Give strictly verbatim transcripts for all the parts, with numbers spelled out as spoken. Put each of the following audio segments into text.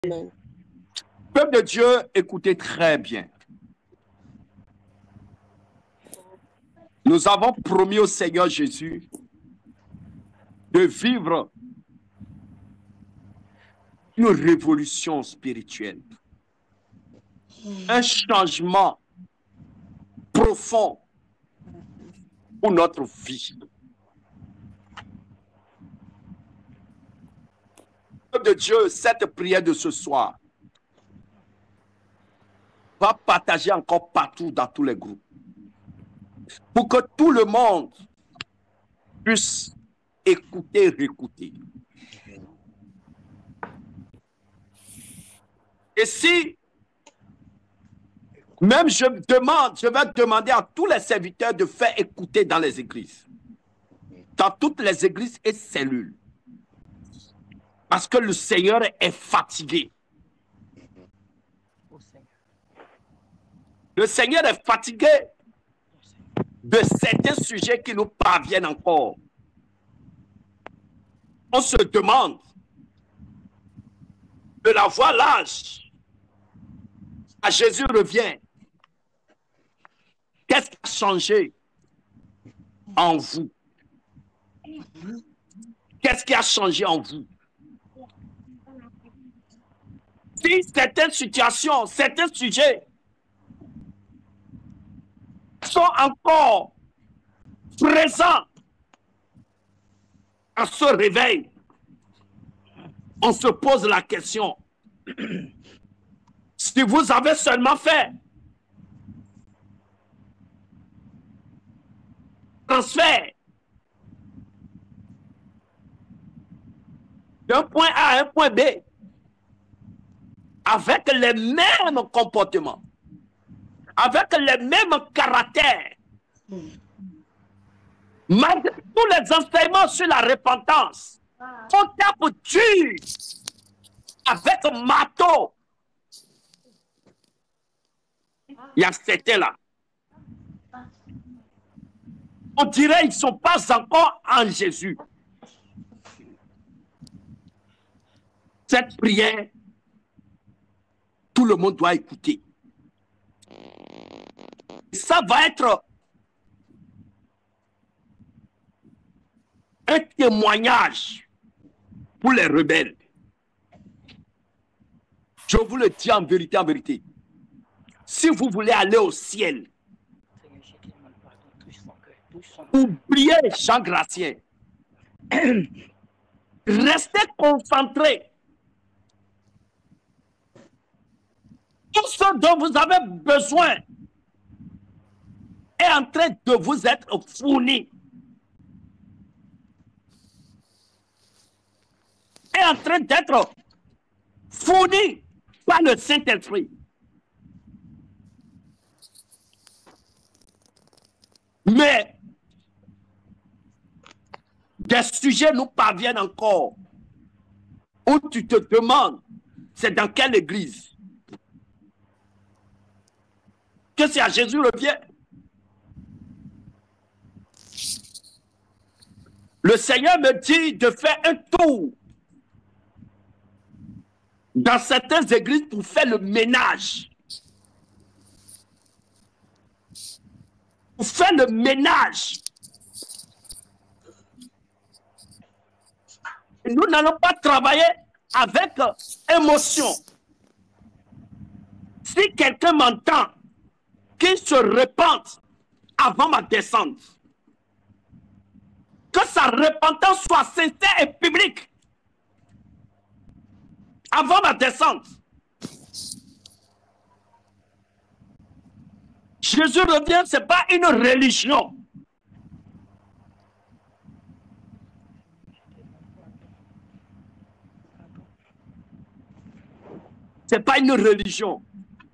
Amen. Peuple de Dieu, écoutez très bien. Nous avons promis au Seigneur Jésus de vivre une révolution spirituelle, un changement profond pour notre vie. Peuple de Dieu, cette prière de ce soir va partager encore partout dans tous les groupes pour que tout le monde puisse écouter et réécouter. Et si, même je demande, je vais demander à tous les serviteurs de faire écouter dans les églises, dans toutes les églises et cellules, parce que le Seigneur est fatigué. Le Seigneur est fatigué de certains sujets qui nous parviennent encore. On se demande de la voir l'âge. À Jésus revient. Qu'est-ce qui a changé en vous? Qu'est-ce qui a changé en vous? Si certaines situations, certains sujets sont encore présents à ce réveil, on se pose la question, si vous avez seulement fait transfert d'un point A à un point B avec les mêmes comportements, avec les mêmes caractères, malgré tous les enseignements sur la repentance, on tape dur avec marteau. Il y a certains là. On dirait qu'ils ne sont pas encore en Jésus. Cette prière, tout le monde doit écouter. Ça va être un témoignage pour les rebelles. Je vous le dis en vérité, en vérité. Si vous voulez aller au ciel, oubliez Jean Gratien. Restez concentrés. Tout ce dont vous avez besoin est en train de vous être fourni. Est en train d'être fourni par le Saint-Esprit. Mais des sujets nous parviennent encore où tu te demandes, c'est dans quelle église? Que c'est à Jésus revient. Le Seigneur me dit de faire un tour dans certaines églises pour faire le ménage. Pour faire le ménage. Et nous n'allons pas travailler avec émotion. Si quelqu'un m'entend, qu'il se repente avant ma descente. Que sa repentance soit sincère et publique. Avant ma descente. Jésus revient, ce n'est pas une religion. Ce n'est pas une religion.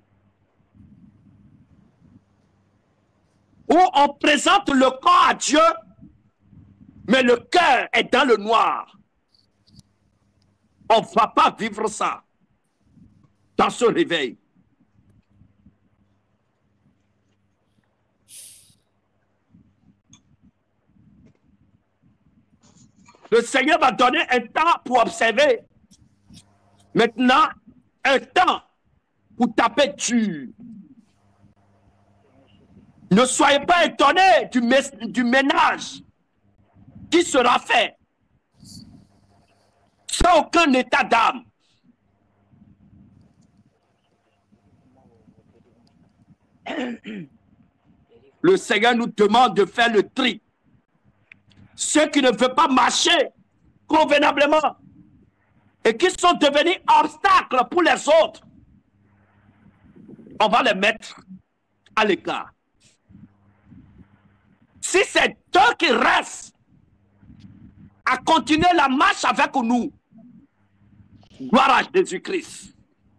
Où on présente le corps à Dieu, mais le cœur est dans le noir. On ne va pas vivre ça dans ce réveil. Le Seigneur va donner un temps pour observer. Maintenant, un temps pour taper dur. Ne soyez pas étonnés du, du ménage qui sera fait sans aucun état d'âme. Le Seigneur nous demande de faire le tri. Ceux qui ne veulent pas marcher convenablement et qui sont devenus obstacles pour les autres, on va les mettre à l'écart. Si c'est eux qui restent à continuer la marche avec nous, gloire à Jésus-Christ.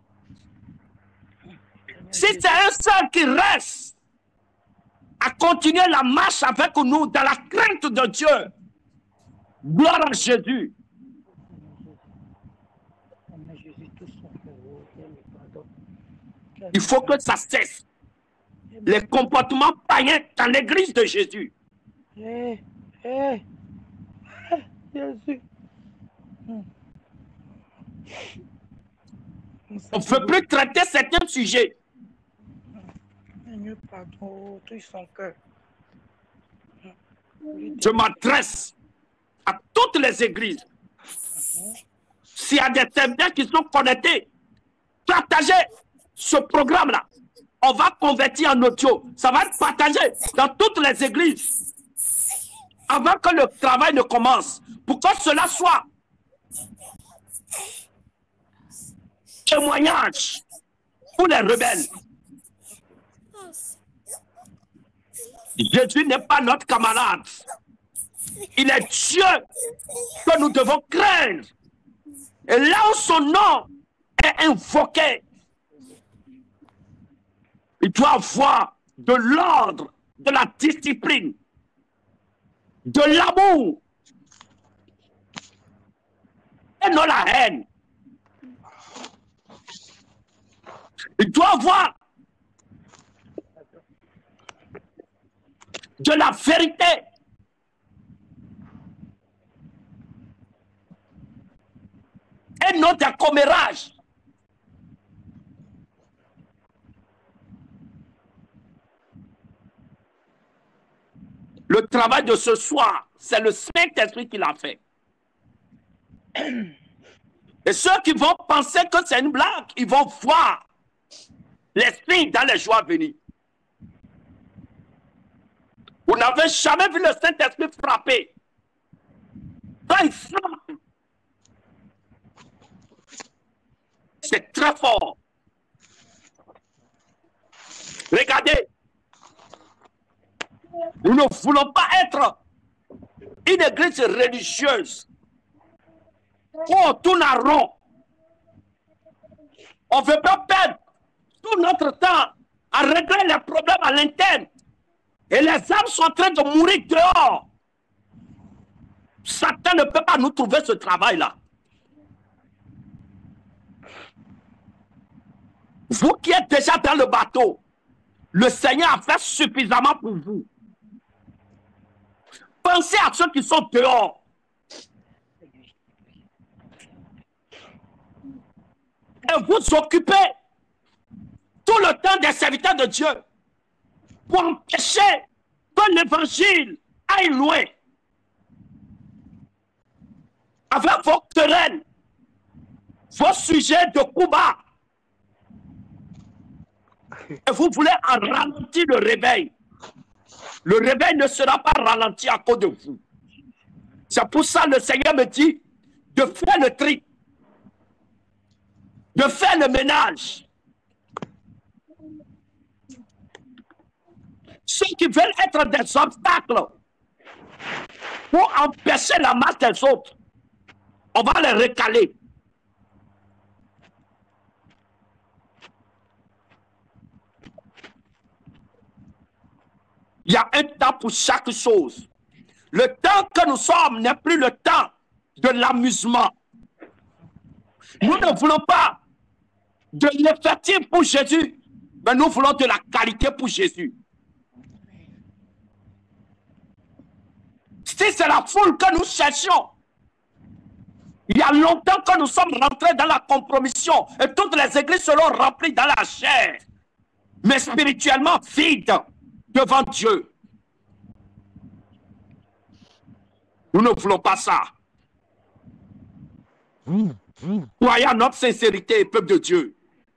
Si c'est un seul qui reste à continuer la marche avec nous dans la crainte de Dieu, gloire à Jésus. Il faut que ça cesse. Les comportements païens dans l'église de Jésus. Hey, hey, hey, Jésus. On ne veut plus traiter certains sujets. Je m'adresse à toutes les églises. S'il y a des serviteurs qui sont connectés, partagez ce programme-là. On va convertir en audio. Ça va être partagé dans toutes les églises. Avant que le travail ne commence. Pour que cela soit témoignage pour les rebelles. Jésus n'est pas notre camarade. Il est Dieu que nous devons craindre. Et là où son nom est invoqué, il doit avoir de l'ordre, de la discipline, de l'amour et non la haine. Il doit avoir de la vérité. Et non d'un commérage. Le travail de ce soir, c'est le Saint-Esprit qui l'a fait. Et ceux qui vont penser que c'est une blague, ils vont voir l'Esprit dans les jours à venir. Vous n'avez jamais vu le Saint-Esprit frapper. Quand il frappe, c'est très fort. Regardez. Nous ne voulons pas être une église religieuse où on tourne à rond. On ne veut pas perdre tout notre temps à régler les problèmes à l'interne. Et les âmes sont en train de mourir dehors. Satan ne peut pas nous trouver ce travail-là. Vous qui êtes déjà dans le bateau, le Seigneur a fait suffisamment pour vous. Pensez à ceux qui sont dehors. Et vous occupez tout le temps des serviteurs de Dieu pour empêcher que l'évangile aille loin. Avec vos querelles, vos sujets de combat. Et vous voulez en ralentir le réveil. Le réveil ne sera pas ralenti à cause de vous. C'est pour ça que le Seigneur me dit de faire le tri, de faire le ménage. Ceux qui veulent être des obstacles pour empêcher la marche des autres, on va les recaler. Il y a un temps pour chaque chose. Le temps que nous sommes n'est plus le temps de l'amusement. Nous ne voulons pas de l'effectif pour Jésus, mais nous voulons de la qualité pour Jésus. Si c'est la foule que nous cherchons, Il y a longtemps que nous sommes rentrés dans la compromission et toutes les églises seront remplies dans la chair, mais spirituellement vides devant Dieu. Nous ne voulons pas ça. Croyez à notre sincérité, peuple de Dieu.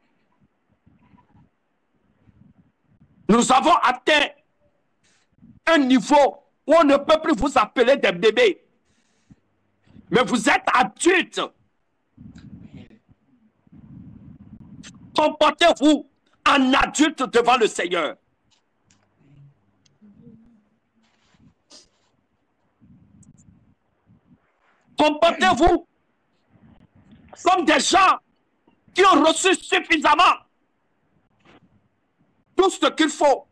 Nous avons atteint un niveau où on ne peut plus vous appeler des bébés. Mais vous êtes adultes. Comportez-vous en adulte devant le Seigneur. Comportez-vous comme des gens qui ont reçu suffisamment tout ce qu'il faut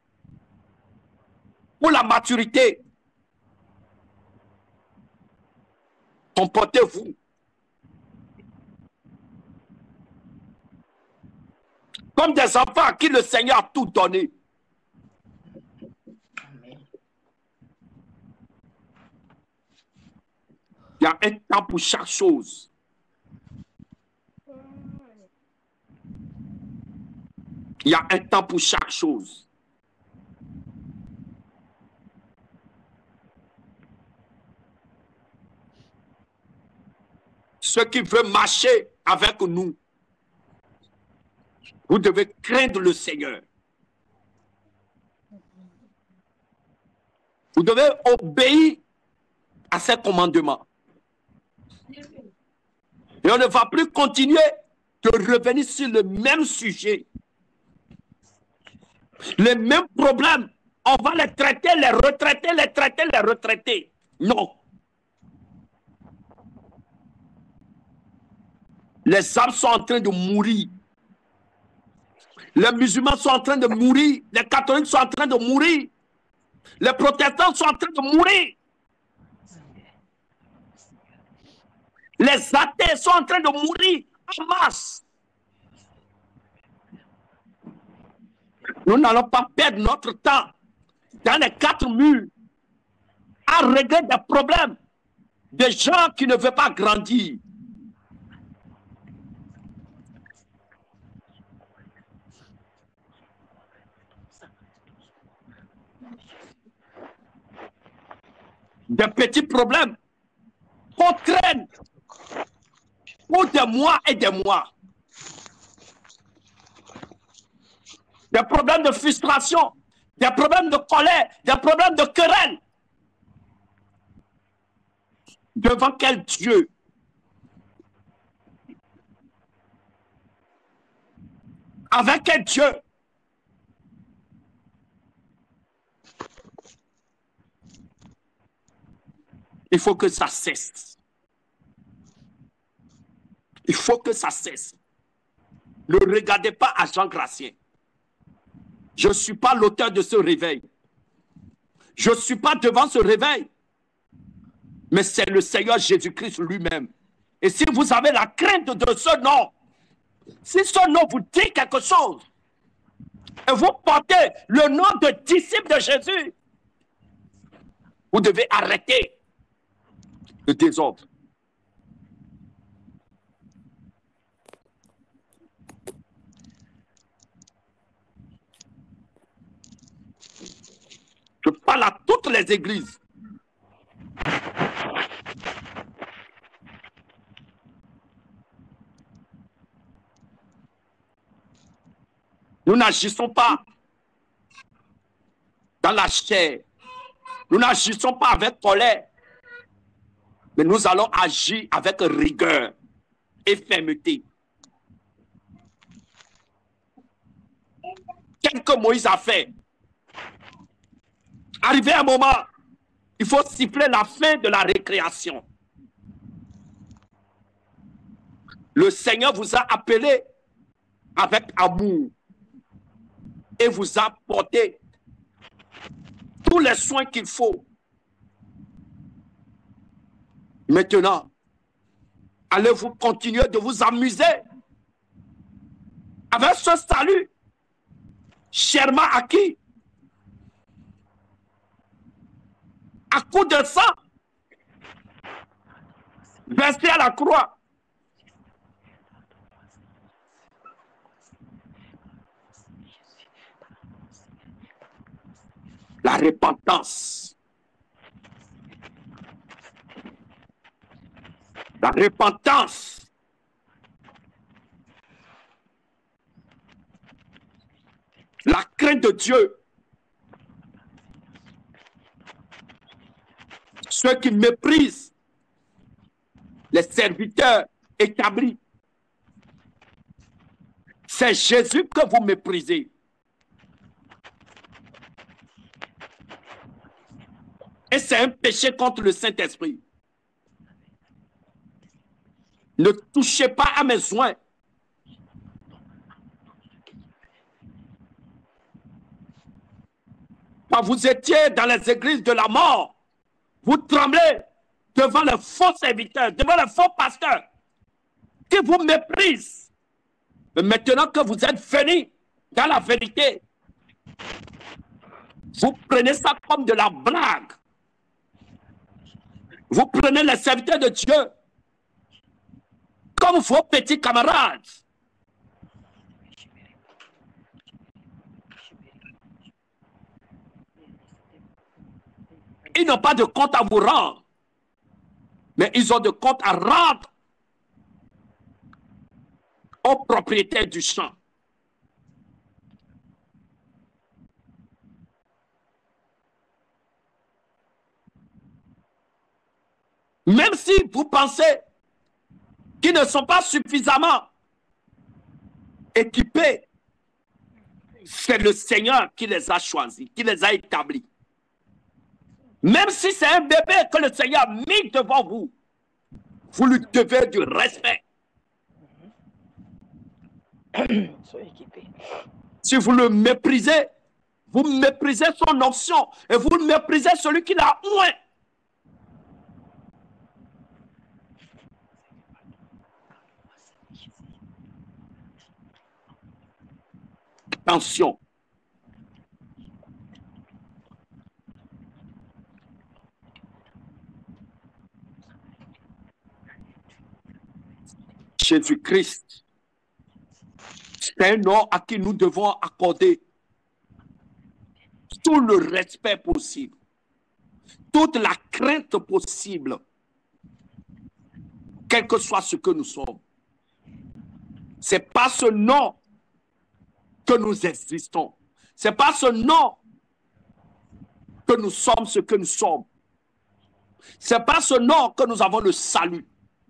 pour la maturité. Comportez-vous comme des enfants à qui le Seigneur a tout donné. Il y a un temps pour chaque chose. Il y a un temps pour chaque chose. Ceux qui veulent marcher avec nous, vous devez craindre le Seigneur. Vous devez obéir à ses commandements. Et on ne va plus continuer de revenir sur le même sujet. Les mêmes problèmes. On va les traiter, les retraiter, les traiter, les retraiter. Non. Les âmes sont en train de mourir. Les musulmans sont en train de mourir. Les catholiques sont en train de mourir. Les protestants sont en train de mourir. Les athées sont en train de mourir en masse. Nous n'allons pas perdre notre temps dans les quatre murs à régler des problèmes des gens qui ne veulent pas grandir. Des petits problèmes qu'on traîne pour des mois et des mois. Des problèmes de frustration, des problèmes de colère, des problèmes de querelle. Devant quel Dieu? Avec quel Dieu? Il faut que ça cesse. Il faut que ça cesse. Ne regardez pas à Jean Gratien. Je ne suis pas l'auteur de ce réveil. Je ne suis pas devant ce réveil. Mais c'est le Seigneur Jésus-Christ lui-même. Et si vous avez la crainte de ce nom, si ce nom vous dit quelque chose, et vous portez le nom de disciple de Jésus, vous devez arrêter le désordre. Je parle à toutes les églises. Nous n'agissons pas dans la chair. Nous n'agissons pas avec colère. Mais nous allons agir avec rigueur et fermeté. Qu'est-ce que Moïse a fait? Arrivé un moment, il faut siffler la fin de la récréation. Le Seigneur vous a appelé avec amour et vous a apporté tous les soins qu'il faut. Maintenant, allez-vous continuer de vous amuser avec ce salut chèrement acquis à coup de sang? versé à la croix. La repentance. La repentance. La crainte de Dieu. Ceux qui méprisent les serviteurs établis. C'est Jésus que vous méprisez. Et c'est un péché contre le Saint-Esprit. Ne touchez pas à mes soins. Quand vous étiez dans les églises de la mort, vous tremblez devant les faux serviteurs, devant les faux pasteurs qui vous méprisent. Mais maintenant que vous êtes venus dans la vérité, vous prenez ça comme de la blague. Vous prenez les serviteurs de Dieu comme vos petits camarades. Ils n'ont pas de compte à vous rendre, mais ils ont de compte à rendre aux propriétaires du champ. Même si vous pensez qu'ils ne sont pas suffisamment équipés, c'est le Seigneur qui les a choisis, qui les a établis. Même si c'est un bébé que le Seigneur a mis devant vous, vous lui devez du respect. Si vous le méprisez, vous méprisez son onction et vous méprisez celui qui l'a oint. Attention. Jésus-Christ, c'est un nom à qui nous devons accorder tout le respect possible, toute la crainte possible, quel que soit ce que nous sommes. Ce n'est pas ce nom que nous existons. Ce n'est pas ce nom que nous sommes ce que nous sommes. Ce n'est pas ce nom que nous avons le salut.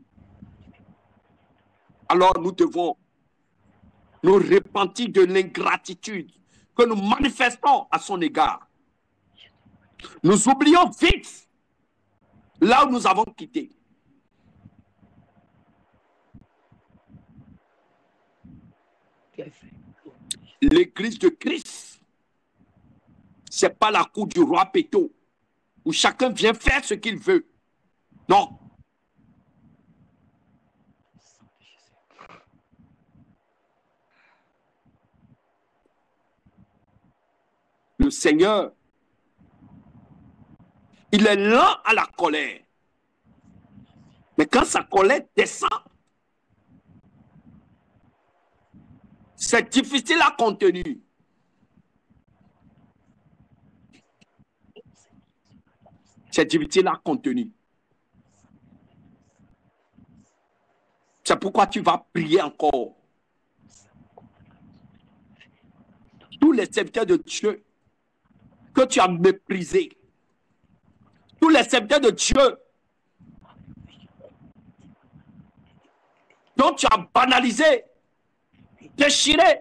Alors nous devons nous repentir de l'ingratitude que nous manifestons à son égard. Nous oublions vite là où nous avons quitté. L'église de Christ, ce n'est pas la cour du roi Péto, où chacun vient faire ce qu'il veut. Non. Le Seigneur, il est lent à la colère. Mais quand sa colère descend, c'est difficile à contenir. C'est difficile à contenir. C'est pourquoi tu vas prier encore. Tous les serviteurs de Dieu que tu as méprisés, tous les serviteurs de Dieu dont tu as banalisé, déchiré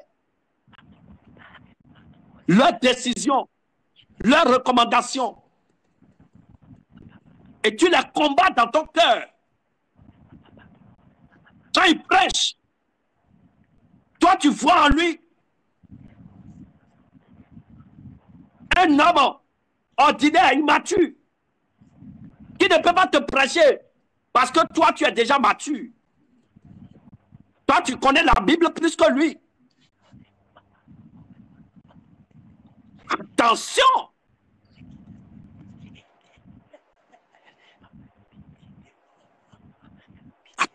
leurs décisions, leurs recommandations, et tu les combats dans ton cœur. Quand il prêche, toi tu vois en lui un homme ordinaire, immature, qui ne peut pas te prêcher parce que toi tu es déjà mature. Toi tu connais la Bible plus que lui. Attention!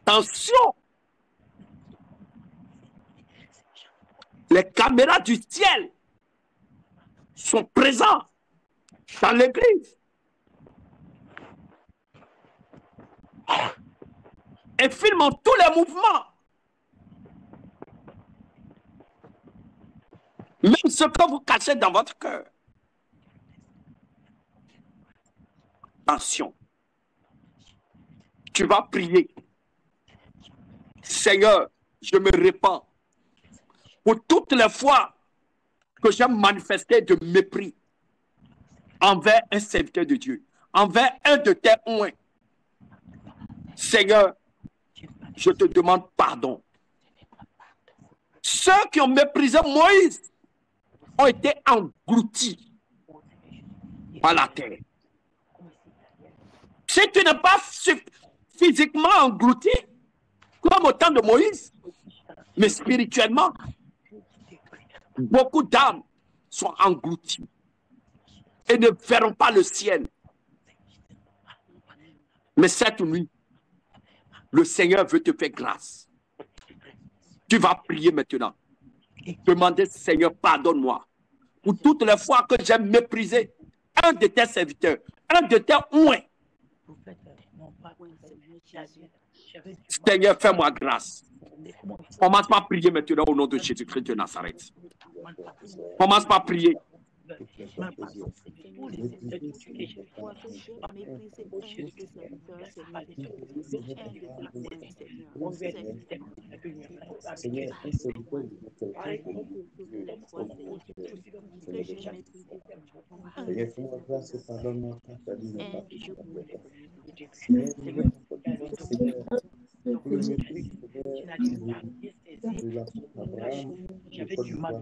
Attention, les caméras du ciel sont présentes dans l'église. Et filment tous les mouvements. Même ce que vous cachez dans votre cœur. Attention. Tu vas prier. Seigneur, je me répands pour toutes les fois que j'ai manifesté de mépris envers un serviteur de Dieu, envers un de tes oints. Seigneur, je te demande pardon. Ceux qui ont méprisé Moïse ont été engloutis par la terre. Si tu n'es pas physiquement englouti, comme au temps de Moïse, mais spirituellement, beaucoup d'âmes sont englouties et ne verront pas le ciel. Mais cette nuit, le Seigneur veut te faire grâce. Tu vas prier maintenant. Demandez, Seigneur, pardonne-moi pour toutes les fois que j'ai méprisé un de tes serviteurs, un de tes oints. Seigneur, fais-moi grâce. Commence par prier maintenant au nom de Jésus-Christ de Nazareth. Commence par prier. J'avais du mal.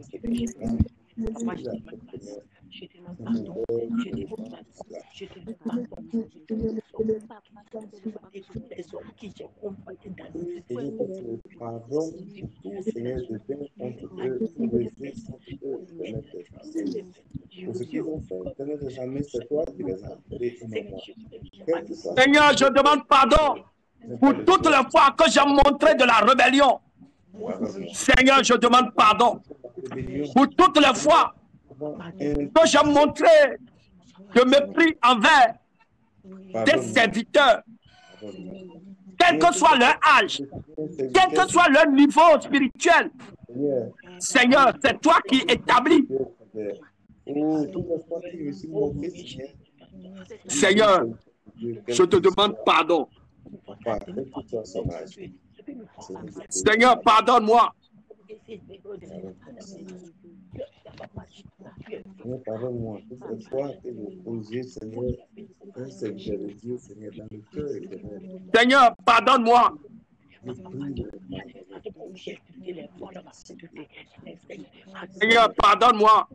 Seigneur, je demande pardon pour toutes les fois que j'ai montré de la rébellion. Seigneur, je demande pardon pour toutes les fois que j'ai montré de mépris envers des serviteurs, quel que soit leur âge, quel que soit leur niveau spirituel. Seigneur, c'est toi qui établis. Seigneur, je te demande pardon. Seigneur, pardonne-moi. Seigneur, pardonne-moi. Toutes les fois que j'ai posé, Seigneur, un serviteur de Dieu, Seigneur, dans le cœur éternel. Seigneur, pardonne-moi. Seigneur, pardonne-moi.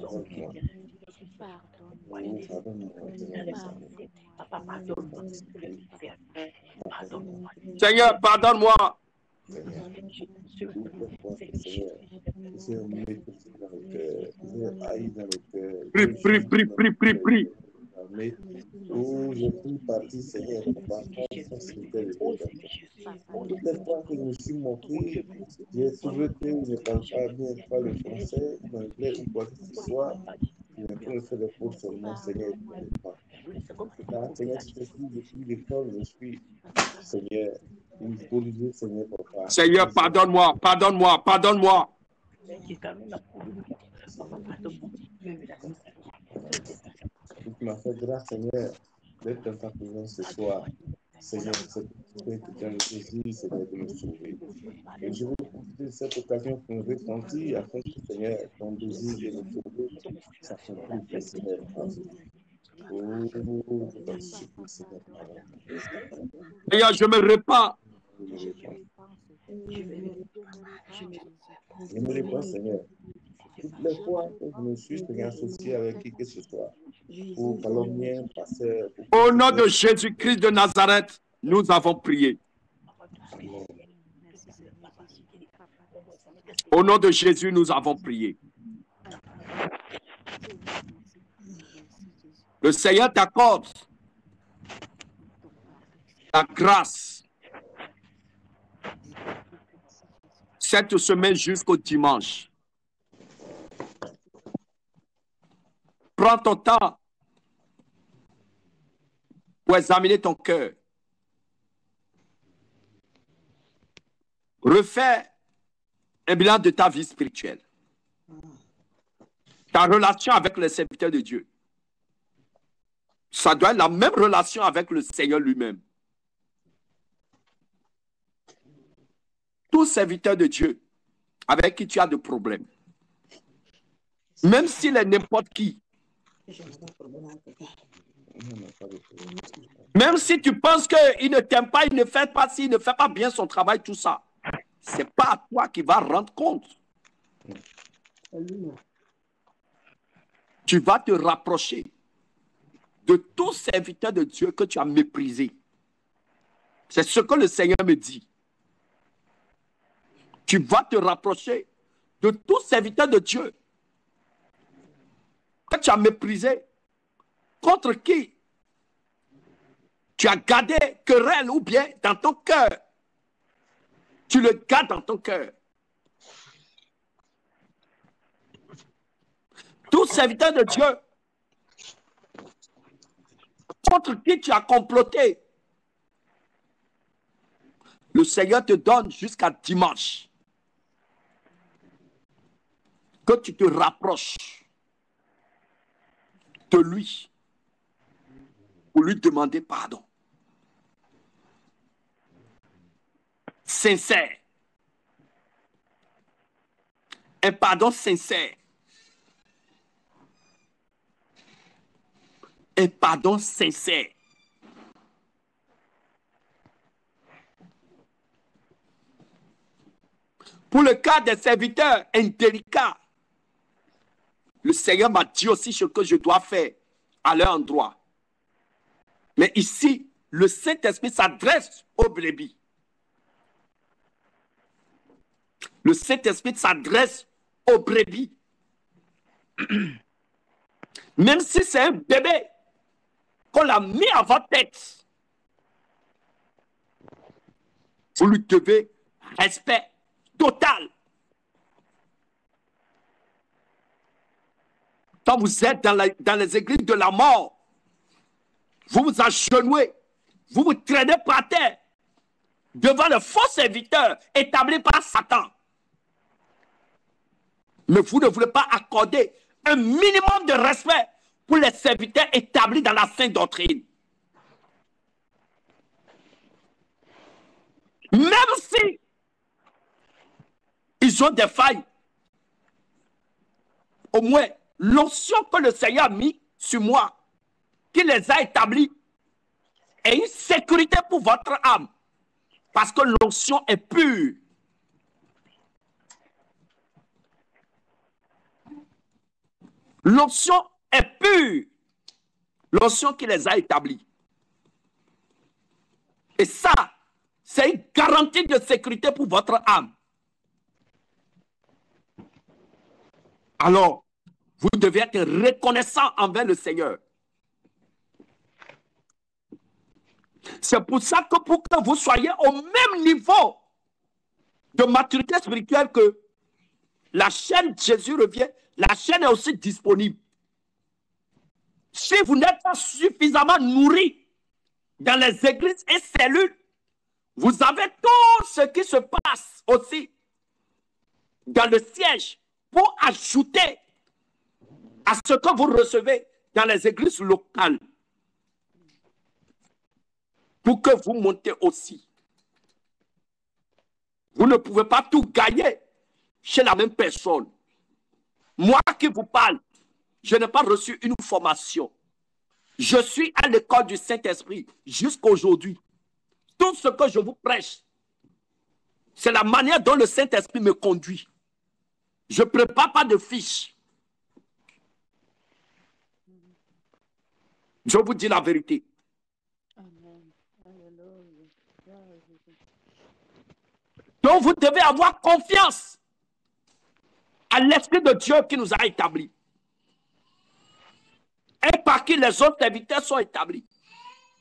Seigneur, pardonne-moi. Prie, prie, prie, prie, prie, prie. Où je suis parti, Seigneur, par toutes les fois que je me suis montré, j'ai trouvé qu'il ne parle pas bien pas le français, l'anglais ou quoi que ce soit. Je vais faire faire des fautes sur mon Seigneur. Car, Seigneur, je suis depuis l'école, je suis, Seigneur, il faut le dire, Seigneur, papa. Seigneur, pardonne-moi, pardonne-moi, pardonne-moi. Tu m'as fait grâce, Seigneur, d'être dans ta présence ce soir. Seigneur, c'est que dans le désir, Seigneur, de me sauver. Et je veux profiter de cette occasion pour me repentir afin que, Seigneur, ton désir de me sauver, ça s'accomplisse, Seigneur. Oh, Seigneur. Seigneur, je me répands. Je me répands, Seigneur. Toutes les fois que je me suis associé avec qui que ce soit, pour calomnier, passer. Au nom de Jésus-Christ de Nazareth, nous avons prié. Amen. Au nom de Jésus, nous avons prié. Le Seigneur t'accorde la grâce cette semaine jusqu'au dimanche. Prends ton temps pour examiner ton cœur. Refais un bilan de ta vie spirituelle. Ta relation avec les serviteurs de Dieu. Ça doit être la même relation avec le Seigneur lui-même. Tout serviteur de Dieu avec qui tu as des problèmes, même s'il est n'importe qui, même si tu penses qu'il ne t'aime pas, il ne fait pas ci, il ne fait pas bien son travail, tout ça, ce n'est pas à toi qui vas rendre compte. Tu vas te rapprocher de tout serviteur de Dieu que tu as méprisé. C'est ce que le Seigneur me dit. Tu vas te rapprocher de tout serviteur de Dieu que tu as méprisé, contre qui tu as gardé querelle ou bien dans ton cœur. Tu le gardes dans ton cœur. Tout serviteur de Dieu contre qui tu as comploté, le Seigneur te donne jusqu'à dimanche que tu te rapproches de lui pour lui demander pardon. Sincère. Un pardon sincère. Un pardon sincère. Pour le cas des serviteurs indélicats, le Seigneur m'a dit aussi ce que je dois faire à leur endroit. Mais ici, le Saint-Esprit s'adresse aux brebis. Le Saint-Esprit s'adresse aux brebis. Même si c'est un bébé qu'on l'a mis à votre tête, vous lui devez respect total. Quand vous êtes dans, la, dans les églises de la mort, vous vous agenouillez, vous vous traînez par terre devant le faux serviteur établi par Satan. Mais vous ne voulez pas accorder un minimum de respect pour les serviteurs établis dans la sainte doctrine. Même si ils ont des failles, au moins l'onction que le Seigneur a mis sur moi, qui les a établis, est une sécurité pour votre âme. Parce que l'onction est pure. L'onction est pure. L'onction qui les a établis. Et ça, c'est une garantie de sécurité pour votre âme. Alors, vous devez être reconnaissant envers le Seigneur. C'est pour ça que pour que vous soyez au même niveau de maturité spirituelle que la chaîne Jésus revient, la chaîne est aussi disponible. Si vous n'êtes pas suffisamment nourri dans les églises et cellules, vous avez tout ce qui se passe aussi dans le siège pour ajouter à ce que vous recevez dans les églises locales. Pour que vous montez aussi. Vous ne pouvez pas tout gagner chez la même personne. Moi qui vous parle, je n'ai pas reçu une formation. Je suis à l'école du Saint-Esprit jusqu'à aujourd'hui. Tout ce que je vous prêche, c'est la manière dont le Saint-Esprit me conduit. Je ne prépare pas de fiches. Je vous dis la vérité. Donc vous devez avoir confiance à l'Esprit de Dieu qui nous a établis. Et par qui les autres serviteurs sont établis.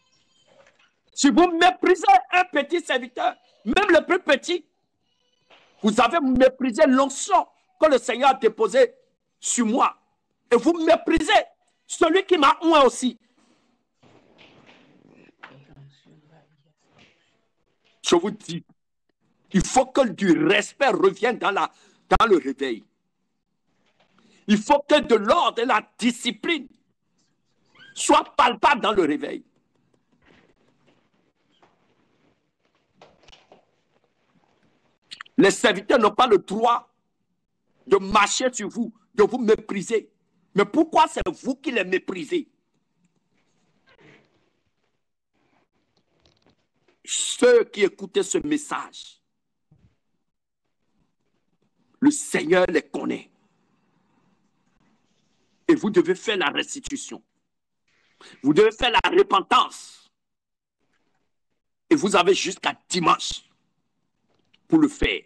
Si vous méprisez un petit serviteur, même le plus petit, Vous avez méprisé l'onction que le Seigneur a déposée sur moi. Et vous méprisez celui qui m'a oint aussi. Je vous dis, il faut que du respect revienne dans, la, dans le réveil. Il faut que de l'ordre et la discipline soient palpables dans le réveil. Les serviteurs n'ont pas le droit de marcher sur vous, de vous mépriser. Mais pourquoi c'est vous qui les méprisez? Ceux qui écoutaient ce message, le Seigneur les connaît. Et vous devez faire la restitution. Vous devez faire la repentance. Et vous avez jusqu'à dimanche pour le faire.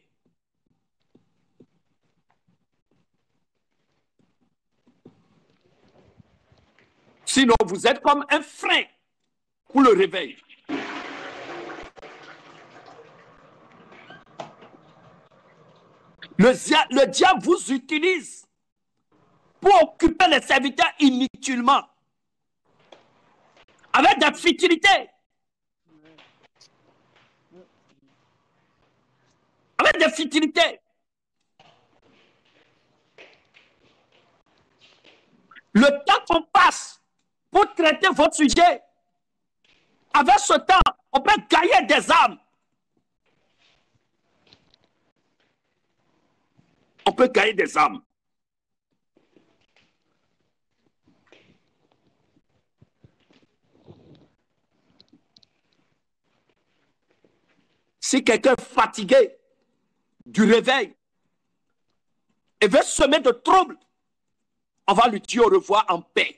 Sinon, vous êtes comme un frein pour le réveil. Le, le diable vous utilise pour occuper les serviteurs inutilement. Avec des futilités. Avec des futilités. Le temps qu'on passe pour traiter votre sujet, avec ce temps, on peut gagner des âmes. On peut gagner des âmes. Si quelqu'un est fatigué du réveil et veut semer de troubles, on va lui dire au revoir en paix.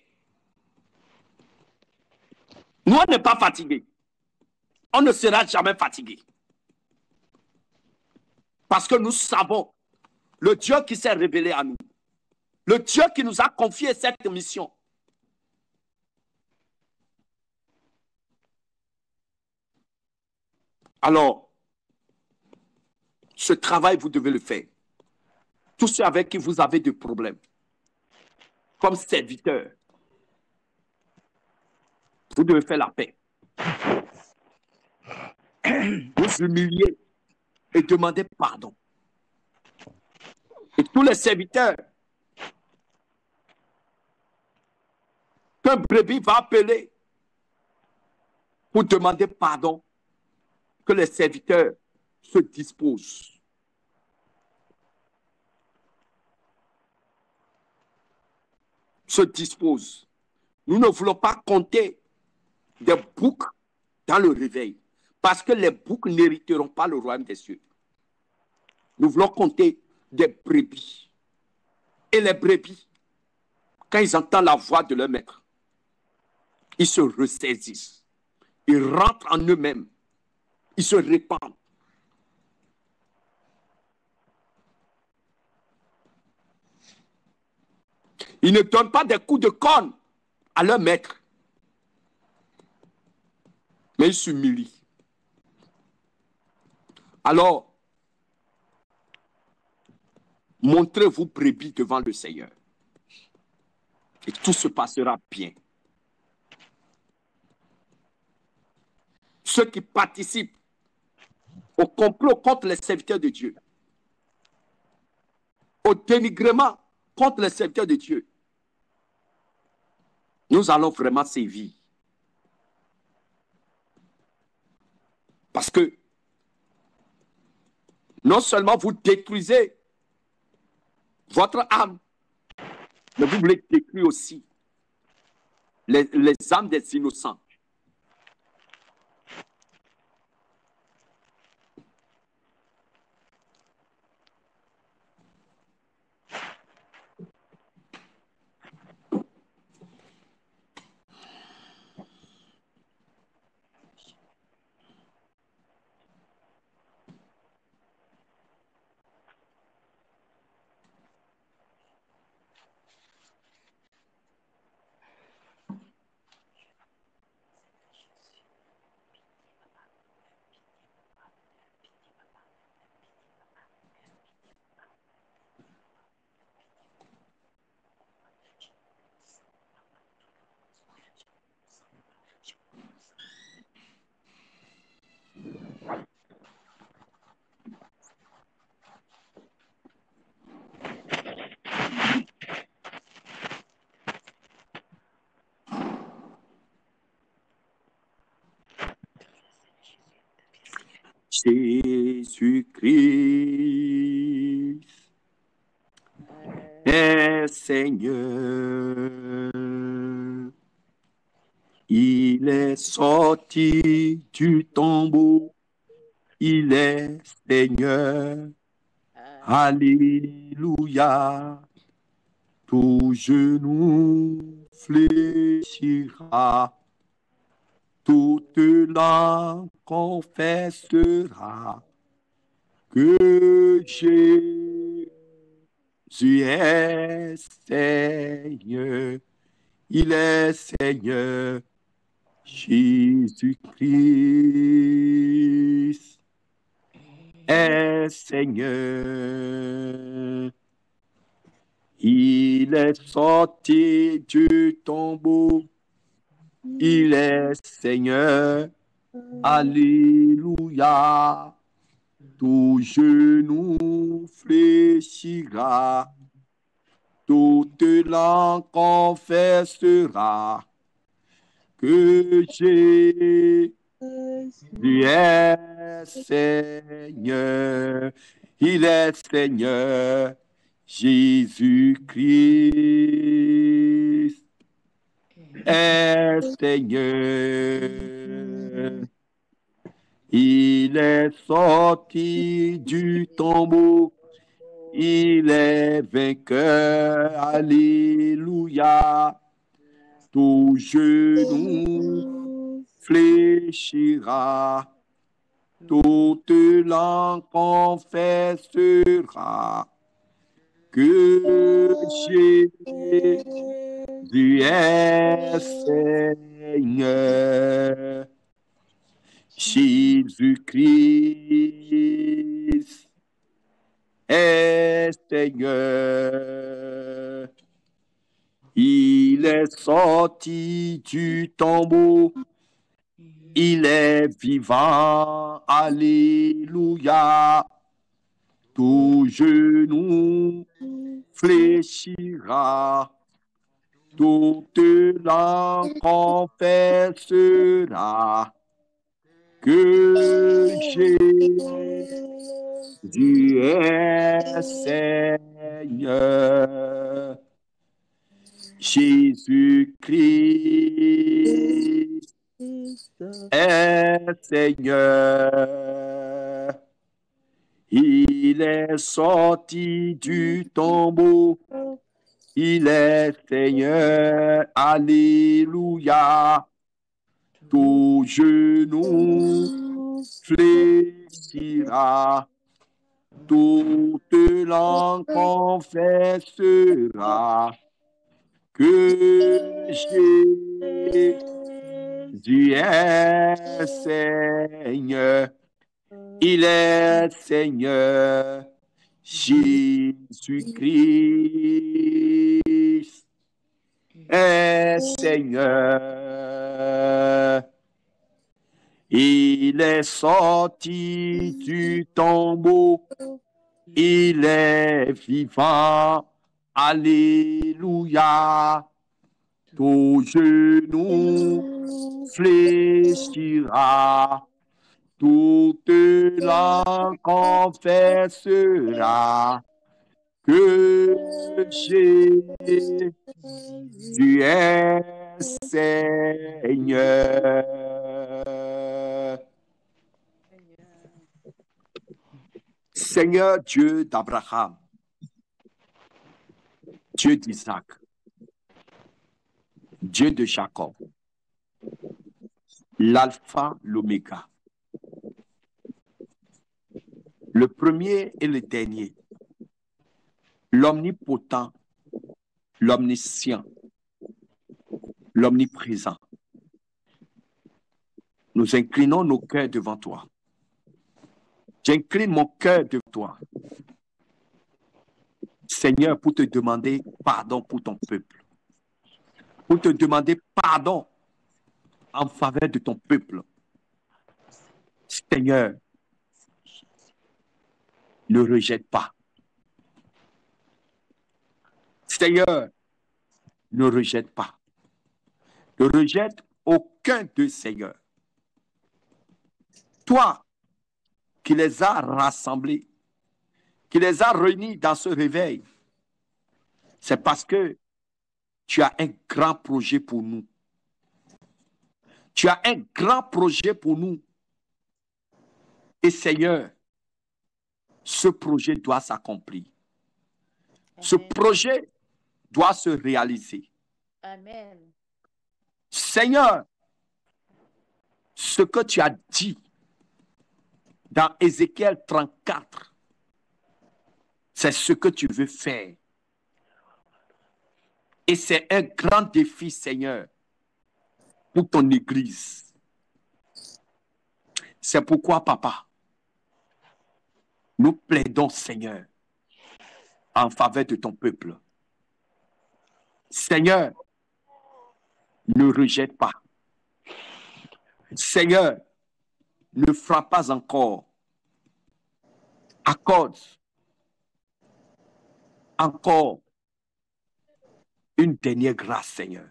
Nous, on n'est pas fatigués. On ne sera jamais fatigué. Parce que nous savons le Dieu qui s'est révélé à nous. Le Dieu qui nous a confié cette mission. Alors, ce travail, vous devez le faire. Tous ceux avec qui vous avez des problèmes, comme serviteurs, vous devez faire la paix. Vous humilier et demander pardon. Et tous les serviteurs qu'un brebis va appeler pour demander pardon, que les serviteurs se disposent. Se disposent. Nous ne voulons pas compter des boucs dans le réveil, parce que les boucs n'hériteront pas le royaume des cieux. Nous voulons compter des brebis. Et les brebis, quand ils entendent la voix de leur maître, ils se ressaisissent. Ils rentrent en eux-mêmes. Ils se répandent. Ils ne donnent pas des coups de corne à leur maître. Mais ils s'humilient. Alors, montrez-vous brebis devant le Seigneur. Et tout se passera bien. Ceux qui participent au complot contre les serviteurs de Dieu, au dénigrement contre les serviteurs de Dieu, nous allons vraiment sévir. Parce que non seulement vous détruisez votre âme, mais vous voulez détruire aussi les, les âmes des innocents. Jésus-Christ est Seigneur. Il est sorti du tombeau, il est Seigneur. Alléluia. Tout genou fléchira, toute langue confessera que Jésus est Seigneur. Il est Seigneur. Jésus-Christ est Seigneur. Il est sorti du tombeau. Il est Seigneur. Alléluia. Tout genou fléchira. Toute langue confessera que Jésus est Seigneur. Il est Seigneur. Jésus-Christ est Seigneur. Il est sorti du tombeau. Il est vainqueur. Alléluia. Tout genou fléchira. Toute langue confessera que Jésus est Seigneur. Jésus-Christ est Seigneur. Il est sorti du tombeau. Il est vivant. Alléluia. Tout genou fléchira. Toute langue confessera que Jésus est Seigneur. Jésus-Christ est Seigneur. Il est sorti du tombeau. Il est Seigneur. Alléluia. Tout genou fléchira. Toute langue confessera que Jésus est Seigneur. Il est Seigneur. Jésus-Christ est Seigneur. Il est sorti du tombeau. Il est vivant. Alléluia. Tout genou fléchira. Toute langue confessera que Jésus est Seigneur. Seigneur Dieu d'Abraham, Dieu d'Isaac, Dieu de Jacob, l'alpha, l'oméga, le premier et le dernier, l'omnipotent, l'omniscient, l'omniprésent. Nous inclinons nos cœurs devant toi. J'incline mon cœur devant toi, Seigneur, pour te demander pardon pour ton peuple, pour te demander pardon en faveur de ton peuple. Seigneur, ne rejette pas. Seigneur, ne rejette pas. Ne rejette aucun de Seigneur. Toi, qui les a rassemblés, qui les a réunis dans ce réveil, c'est parce que tu as un grand projet pour nous. Tu as un grand projet pour nous. Et Seigneur, ce projet doit s'accomplir. Ce projet doit se réaliser. Amen. Seigneur, ce que tu as dit dans Ézéchiel trente-quatre, c'est ce que tu veux faire. Et c'est un grand défi, Seigneur, pour ton Église. C'est pourquoi, Papa, nous plaidons, Seigneur, en faveur de ton peuple. Seigneur, ne rejette pas. Seigneur, ne frappe pas encore. Accorde encore une dernière grâce, Seigneur.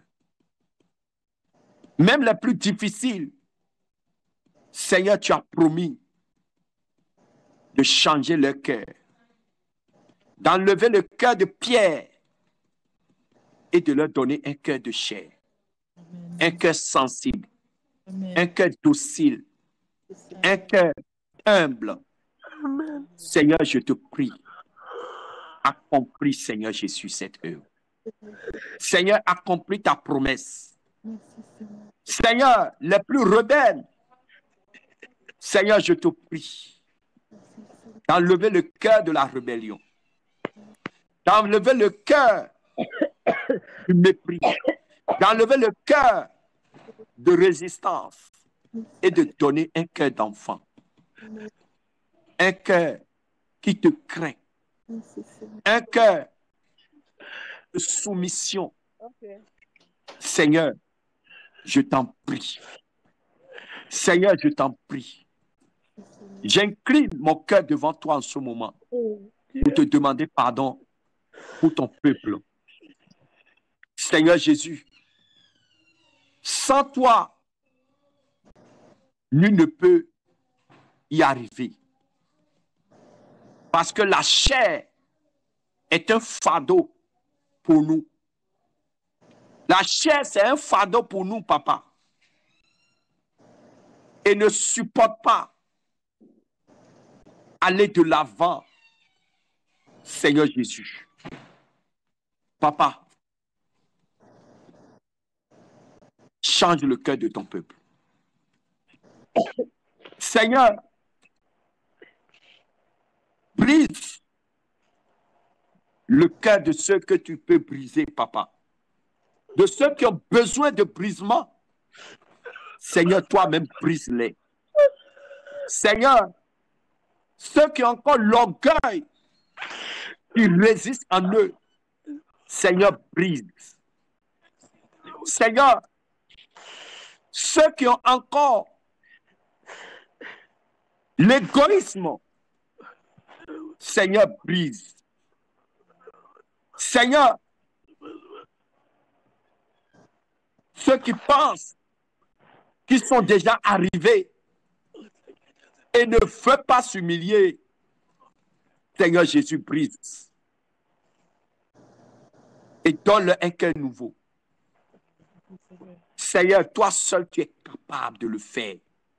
Même les plus difficiles, Seigneur, tu as promis de changer leur cœur, d'enlever le cœur de pierre et de leur donner un cœur de chair, Amen. un cœur sensible, Amen. un cœur docile, un cœur humble. Amen. Seigneur, je te prie, accomplis, Seigneur Jésus, cette œuvre. Seigneur, accomplis ta promesse. Merci, Seigneur. Seigneur, les plus rebelles, Seigneur, je te prie d'enlever le cœur de la rébellion, d'enlever le cœur du mépris, d'enlever le cœur de résistance et de donner un cœur d'enfant, un cœur qui te craint, Merci, Seigneur. un cœur de soumission. Okay. Seigneur, je t'en prie. Seigneur, je t'en prie. J'incline mon cœur devant toi en ce moment pour te demander pardon pour ton peuple. Seigneur Jésus, sans toi, nul ne peut y arriver. Parce que la chair est un fardeau pour nous. La chair, c'est un fardeau pour nous, papa. Et ne supporte pas aller de l'avant, Seigneur Jésus. Papa, change le cœur de ton peuple. Seigneur, brise le cœur de ceux que tu peux briser, papa. De ceux qui ont besoin de brisement. Seigneur, toi-même, brise-les. Seigneur, ceux qui ont encore l'orgueil qui résiste en eux, Seigneur, brise. Seigneur, ceux qui ont encore l'égoïsme, Seigneur, brise. Seigneur, ceux qui pensent qu'ils sont déjà arrivés et ne veulent pas s'humilier, Seigneur Jésus, brise. Et donne-leur un cœur nouveau. Seigneur, toi seul, tu es capable de le faire.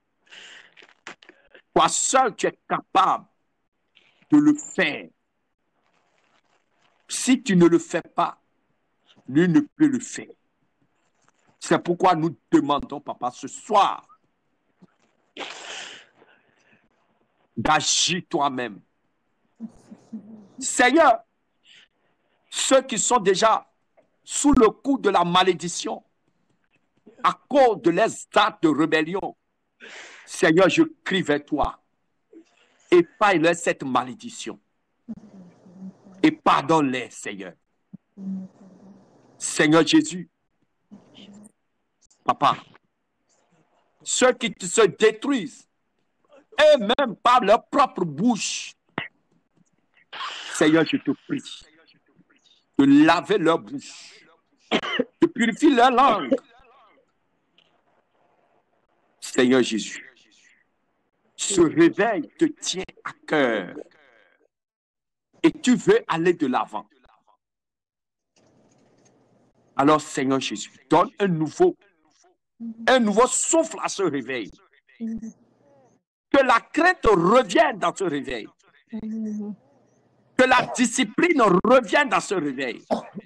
Toi seul, tu es capable de le faire. Si tu ne le fais pas, nul ne peut le faire. C'est pourquoi nous demandons, papa, ce soir, d'agir toi-même. Seigneur, ceux qui sont déjà sous le coup de la malédiction, à cause de leurs actes de rébellion, Seigneur, je crie vers toi. Épargne-leur cette malédiction. Et pardonne-les, Seigneur. Seigneur Jésus, papa, ceux qui se détruisent, et même par leur propre bouche, Seigneur, je te prie de laver leur bouche, de purifier leur langue. Seigneur Jésus, Ce réveil te tient à cœur et tu veux aller de l'avant. Alors, Seigneur Jésus, donne un nouveau, un nouveau souffle à ce réveil. Que la crainte revienne dans ce réveil. Que la discipline revienne dans ce réveil.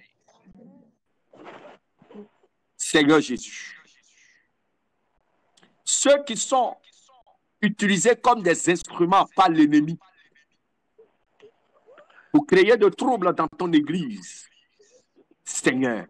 Seigneur Jésus, ceux qui sont utilisés comme des instruments par l'ennemi pour créer de troubles dans ton église, Seigneur,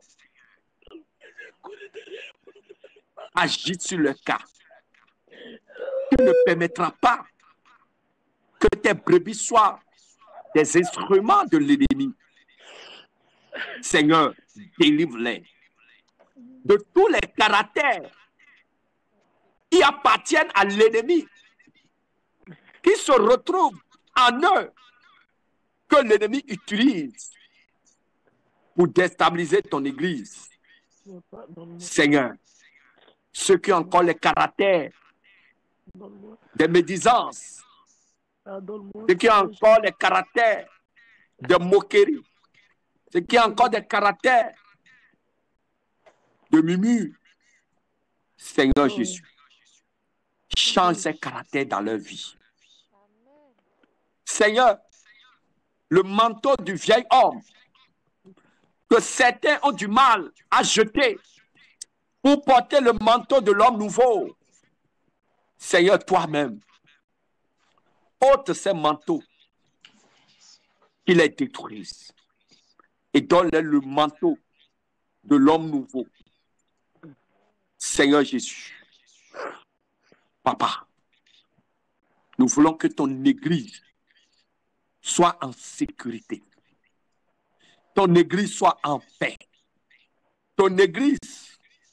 agis sur le cas. Tu ne permettras pas que tes brebis soient des instruments de l'ennemi. Seigneur, délivre-les de tous les caractères qui appartiennent à l'ennemi, qui se retrouvent en eux, que l'ennemi utilise pour déstabiliser ton église. Seigneur, ceux qui ont encore les caractères de médisance, ceux qui ont encore les caractères de moquerie, ceux qui ont encore des caractères de murmure, Seigneur Jésus, change ces caractères dans leur vie. Seigneur, le manteau du vieil homme que certains ont du mal à jeter pour porter le manteau de l'homme nouveau. Seigneur, toi-même, ôte ces manteaux qui les détruisent et donne-leur le manteau de l'homme nouveau. Seigneur Jésus, Papa, nous voulons que ton église soit en sécurité. Ton église soit en paix. Ton église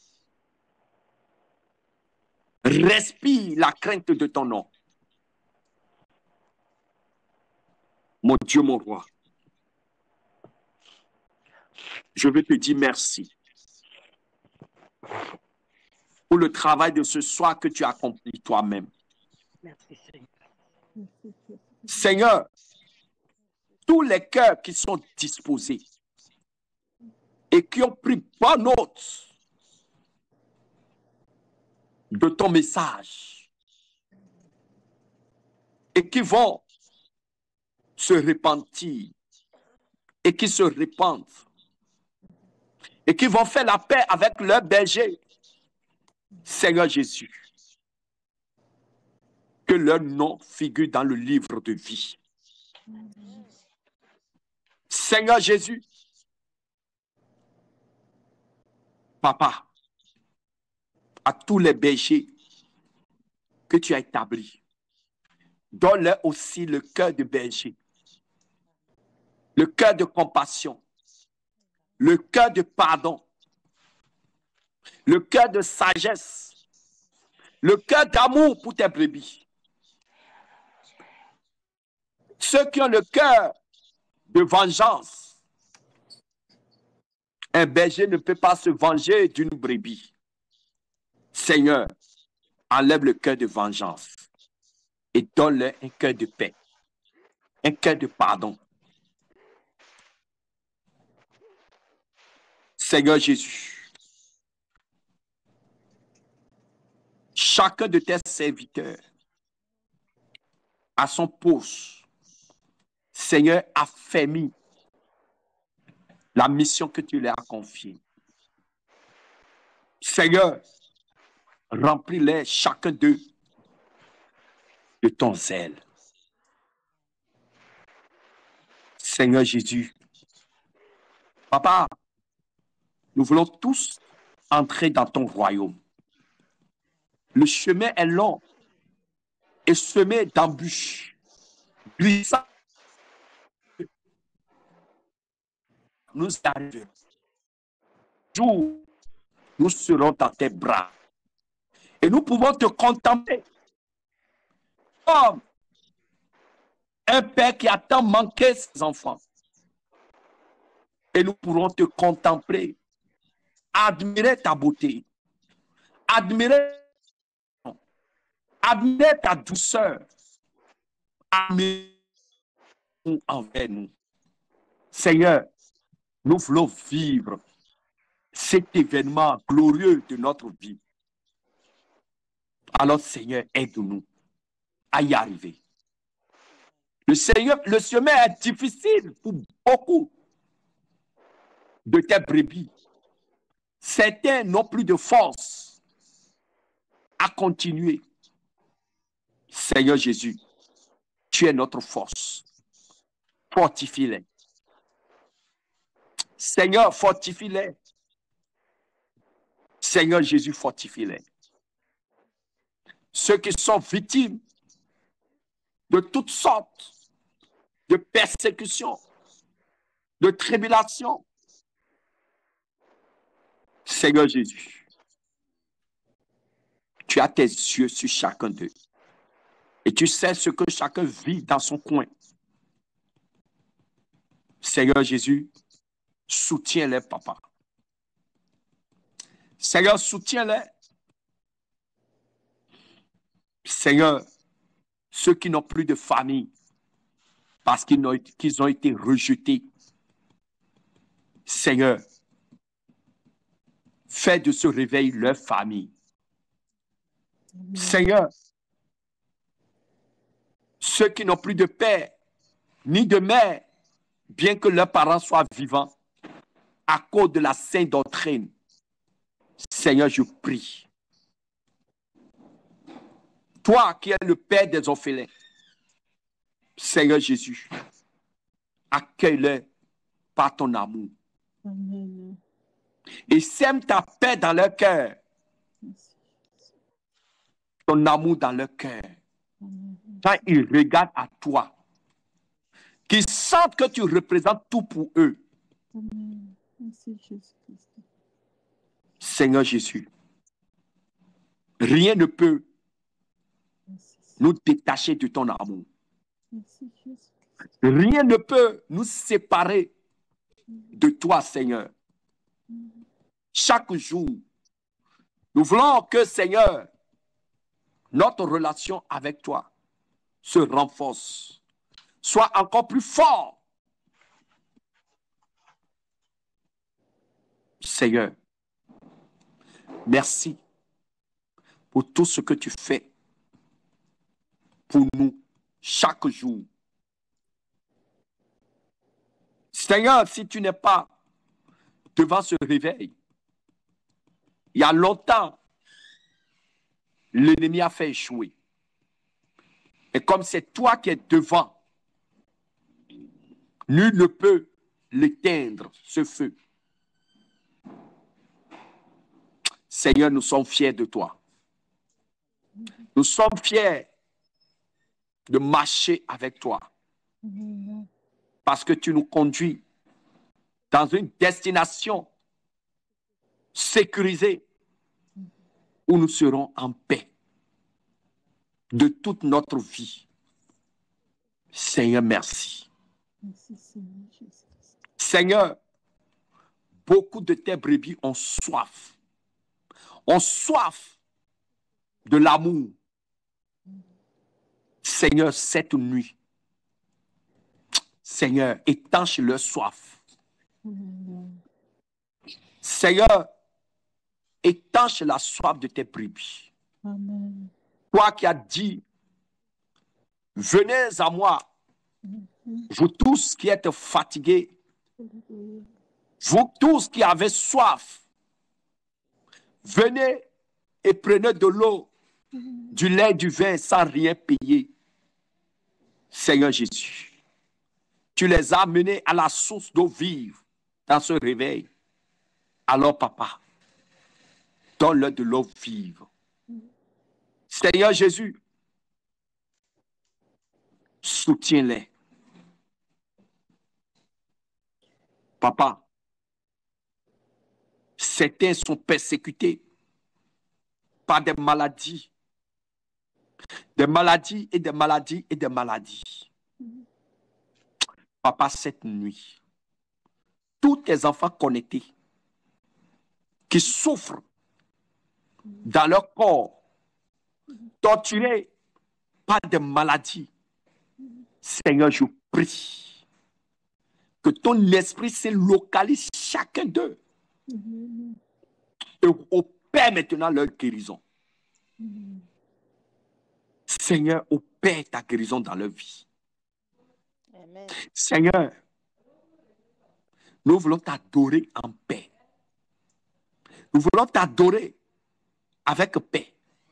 respire la crainte de ton nom. Mon Dieu, mon roi, je veux te dire merci pour le travail de ce soir que tu as accompli toi-même. Merci, Seigneur. Seigneur, tous les cœurs qui sont disposés et qui ont pris bonne note de ton message et qui vont se repentir et qui se répandent et qui vont faire la paix avec leur berger, Seigneur Jésus, que leur nom figure dans le livre de vie. Seigneur Jésus, Papa, à tous les bergers que tu as établis, donne-leur aussi le cœur de berger, le cœur de compassion, le cœur de pardon, le cœur de sagesse, le cœur d'amour pour tes brebis. Ceux qui ont le cœur de vengeance, un berger ne peut pas se venger d'une brebis. Seigneur, enlève le cœur de vengeance et donne-leur un cœur de paix, un cœur de pardon. Seigneur Jésus, chacun de tes serviteurs à son poste, Seigneur, affermis la mission que tu leur as confiée. Seigneur, remplis-les chacun d'eux de ton zèle. Seigneur Jésus, Papa, nous voulons tous entrer dans ton royaume. Le chemin est long et semé d'embûches, glissant. Nous arrivons. Jour, nous serons dans tes bras. Et nous pouvons te contempler comme un père qui a tant manqué ses enfants. Et nous pourrons te contempler, admirer ta beauté, admirer, amenez ta douceur, amenez envers nous. Seigneur, nous voulons vivre cet événement glorieux de notre vie. Alors, Seigneur, aide-nous à y arriver. Le Seigneur, le chemin est difficile pour beaucoup de tes brebis. Certains n'ont plus de force à continuer. Seigneur Jésus, tu es notre force. Fortifie-les. Seigneur, fortifie-les. Seigneur Jésus, fortifie-les. Ceux qui sont victimes de toutes sortes de persécutions, de tribulations. Seigneur Jésus, tu as tes yeux sur chacun d'eux. Et tu sais ce que chacun vit dans son coin. Seigneur Jésus, soutiens-les, papa. Seigneur, soutiens-les. Seigneur, ceux qui n'ont plus de famille, parce qu'ils ont, qu'ils ont été rejetés. Seigneur, fais de ce réveil leur famille. Amen. Seigneur, ceux qui n'ont plus de père, ni de mère, bien que leurs parents soient vivants, à cause de la sainte doctrine, Seigneur, je prie. Toi qui es le Père des orphelins, Seigneur Jésus, accueille-les par ton amour. Amen. Et sème ta paix dans leur cœur. Ton amour dans leur cœur. Quand ils regardent à toi, qu'ils sentent que tu représentes tout pour eux. Amen. Merci, Jésus. Seigneur Jésus, rien ne peut nous détacher de ton amour. Rien ne peut nous séparer de toi, Seigneur. Chaque jour, nous voulons que, Seigneur, notre relation avec toi se renforce, soit encore plus fort. Seigneur, merci pour tout ce que tu fais pour nous chaque jour. Seigneur, si tu n'es pas devant ce réveil, il y a longtemps, l'ennemi a fait échouer. Et comme c'est toi qui es devant, nul ne peut l'éteindre, ce feu. Seigneur, nous sommes fiers de toi. Nous sommes fiers de marcher avec toi. Parce que tu nous conduis dans une destination sécurisée où nous serons en paix de toute notre vie. Seigneur, merci. Merci, Seigneur Jésus. Seigneur, beaucoup de tes brebis ont soif. Ont soif de l'amour. Seigneur, cette nuit, Seigneur, étanche leur soif. Amen. Seigneur, étanche la soif de tes brebis. Amen. Toi qui as dit, venez à moi, vous tous qui êtes fatigués, vous tous qui avez soif, venez et prenez de l'eau, du lait, du vin sans rien payer. Seigneur Jésus, tu les as menés à la source d'eau vive dans ce réveil. Alors, papa, donne-leur de l'eau vive. Seigneur Jésus, soutiens-les. Papa, certains sont persécutés par des maladies, des maladies et des maladies et des maladies. Papa, cette nuit, tous tes enfants connectés qui souffrent dans leur corps torturés par des maladies. Seigneur, je prie que ton esprit se localise chacun d'eux et opère maintenant leur guérison. Seigneur, opère ta guérison dans leur vie. Amen. Seigneur, nous voulons t'adorer en paix. Nous voulons t'adorer avec paix.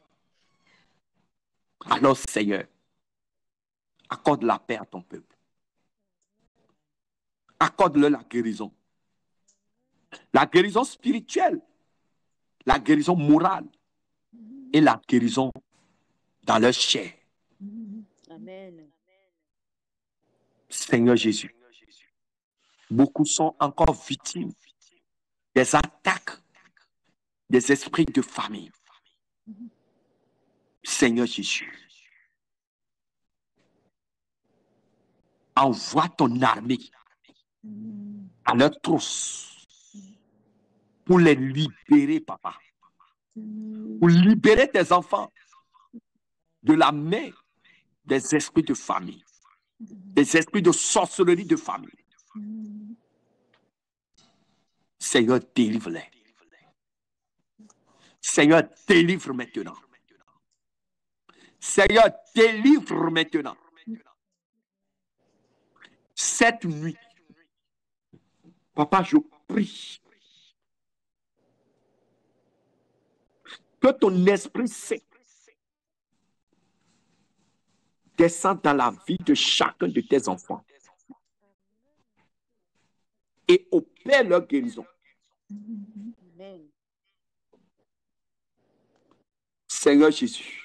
Alors, Seigneur, accorde la paix à ton peuple. Accorde-leur la guérison. La guérison spirituelle, la guérison morale et la guérison dans leur chair. Amen. Seigneur Jésus, beaucoup sont encore victimes des attaques des esprits de famille. Seigneur Jésus, envoie ton armée à leur trousse pour les libérer, papa. Pour libérer tes enfants de la main des esprits de famille, des esprits de sorcellerie de famille. Seigneur, délivre-les. Seigneur, délivre maintenant. Seigneur, délivre maintenant. Cette nuit, papa, je prie que ton esprit saint descende dans la vie de chacun de tes enfants et opère leur guérison. Amen. Seigneur Jésus,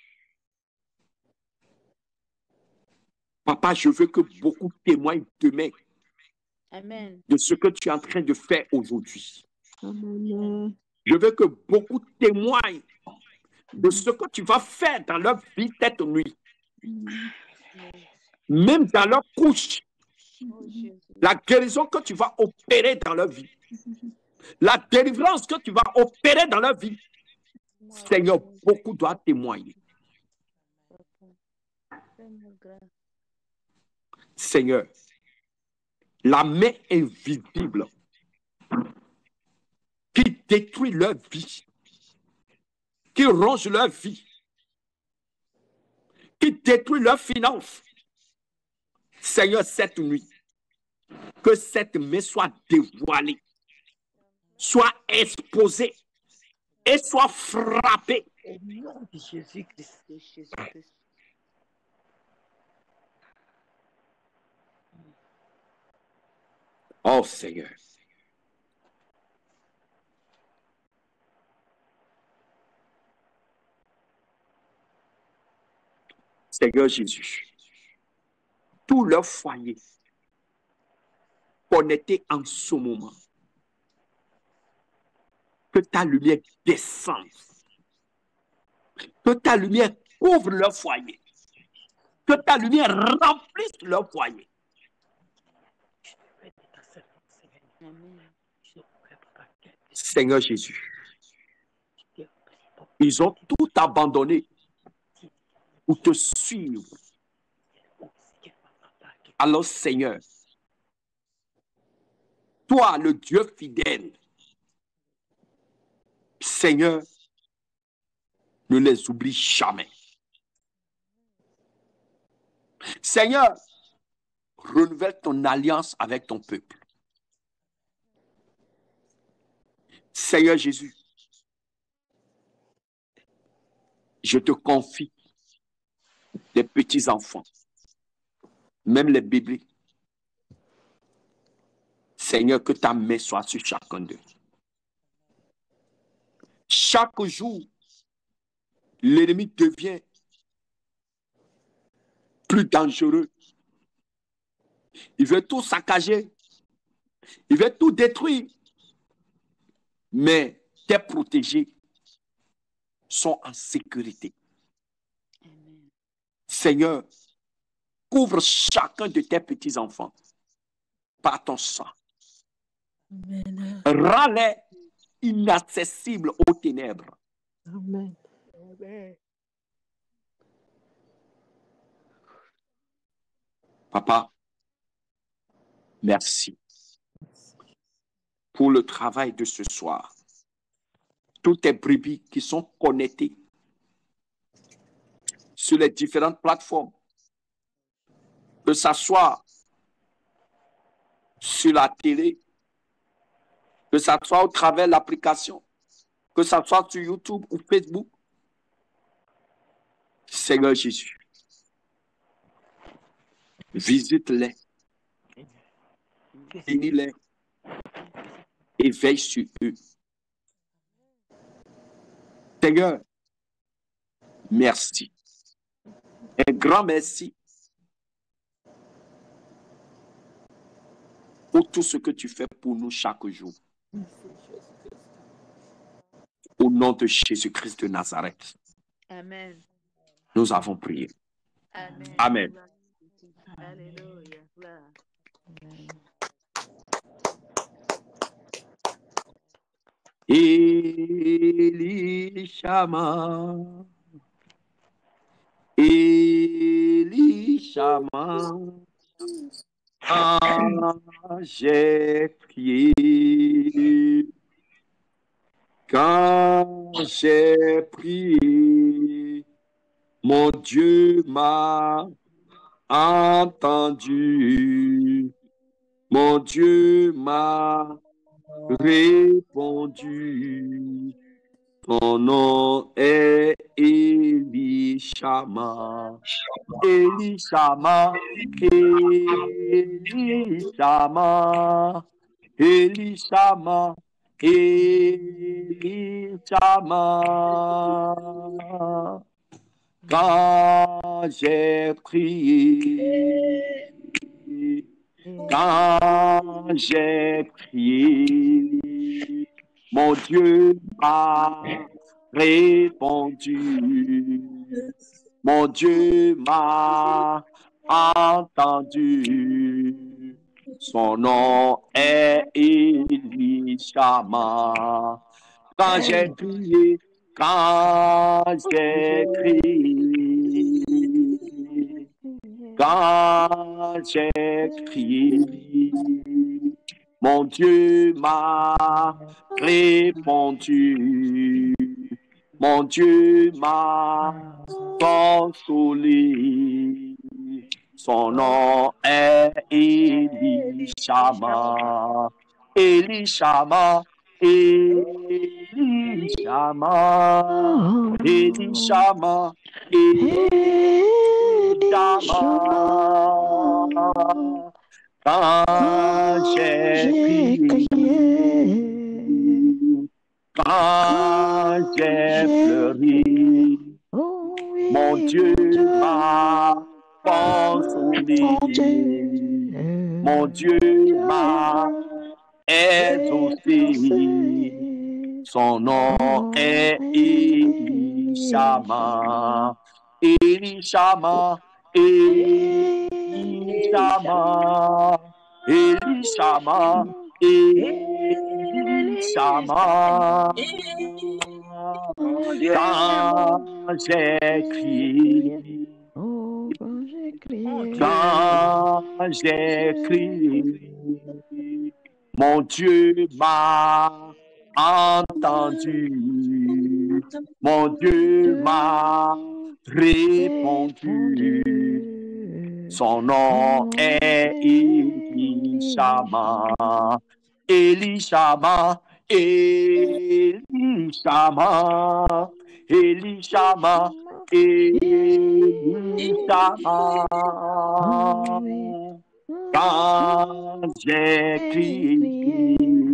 papa, je veux que beaucoup témoignent demain Amen. de ce que tu es en train de faire aujourd'hui. Amen. Je veux que beaucoup témoignent de ce que tu vas faire dans leur vie cette nuit. Même dans leur couche, Oh Jésus. la guérison que tu vas opérer dans leur vie, la délivrance que tu vas opérer dans leur vie. Seigneur, beaucoup doivent témoigner. Fais-moi grâce. Seigneur, la main invisible qui détruit leur vie, qui ronge leur vie, qui détruit leurs finances. Seigneur, cette nuit, que cette main soit dévoilée, soit exposée et soit frappée. Au nom de Jésus-Christ. De Jésus-Christ. Oh Seigneur. Seigneur Jésus, tout leur foyer connecté en ce moment, que ta lumière descende, que ta lumière couvre leur foyer, que ta lumière remplisse leur foyer. Amen. Seigneur Jésus, ils ont tout abandonné pour te suivre. Alors Seigneur, toi le Dieu fidèle, Seigneur, ne les oublie jamais. Seigneur, renouvelle ton alliance avec ton peuple. Seigneur Jésus, je te confie les petits-enfants, même les bébés. Seigneur, que ta main soit sur chacun d'eux. Chaque jour, l'ennemi devient plus dangereux. Il veut tout saccager. Il veut tout détruire. Mais tes protégés sont en sécurité. Amen. Seigneur, couvre chacun de tes petits-enfants par ton sang. Amen. Rends-les inaccessibles aux ténèbres. Amen. Amen. Papa, merci pour le travail de ce soir. Toutes tes brebis qui sont connectées sur les différentes plateformes, que ce soit sur la télé, que ce soit au travers de l'application, que ce soit sur YouTube ou Facebook. Seigneur Jésus, visite-les, bénis-les et veille sur eux. Seigneur, merci. Un grand merci pour tout ce que tu fais pour nous chaque jour. Au nom de Jésus-Christ de Nazareth, Amen. nous avons prié. Amen. Amen. Alléluia. Elishama, Elishama, quand j'ai prié, quand j'ai prié, mon Dieu m'a entendu, mon Dieu m'a répondu. Ton nom est Elishama, Elishama, Elishama, Elishama, Elishama. Quand j'ai prié, quand j'ai prié, mon Dieu m'a répondu, mon Dieu m'a entendu. Son nom est Elishama. Quand j'ai prié, quand j'ai crié, quand j'ai crié, mon Dieu m'a répondu, mon Dieu m'a consolé. Son nom est Elishama, Elishama, Elishama, Elishama, Elishama. Quand j'ai prié, quand j'ai pleuré, mon Dieu m'a consolé, mon Dieu m'a exaucé. Son nom est Elishama, Elishama, Elishama, Elishama, Elishama. Quand j'ai crié, quand j'ai crié, mon Dieu m'a entendu, mon Dieu m'a répondu. Son nom est Elishama, Elishama, Elishama, Elishama, Elishama. Quand j'ai crié,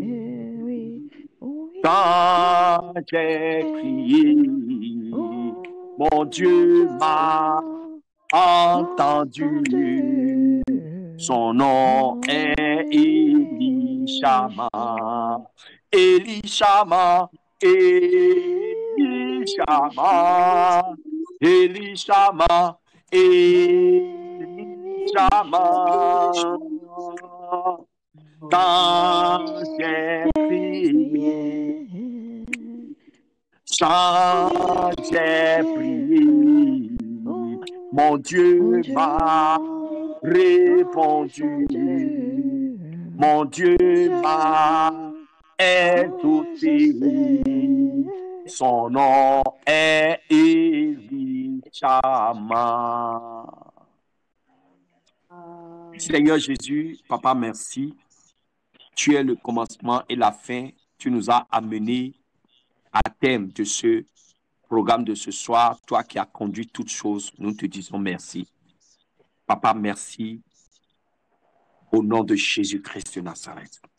quand j'ai crié, mon Dieu m'a entendu. Son nom est Elishama, Elishama, Elishama, Elishama, Elishama. Quand j'ai prié, quand j'ai prié, mon Dieu m'a répondu. Mon Dieu m'a exaucé. Son nom est Elichama. Seigneur Jésus, Papa, merci. Tu es le commencement et la fin. Tu nous as amenés à thème de ce programme de ce soir. Toi qui as conduit toutes choses, nous te disons merci. Papa, merci. Au nom de Jésus-Christ de Nazareth.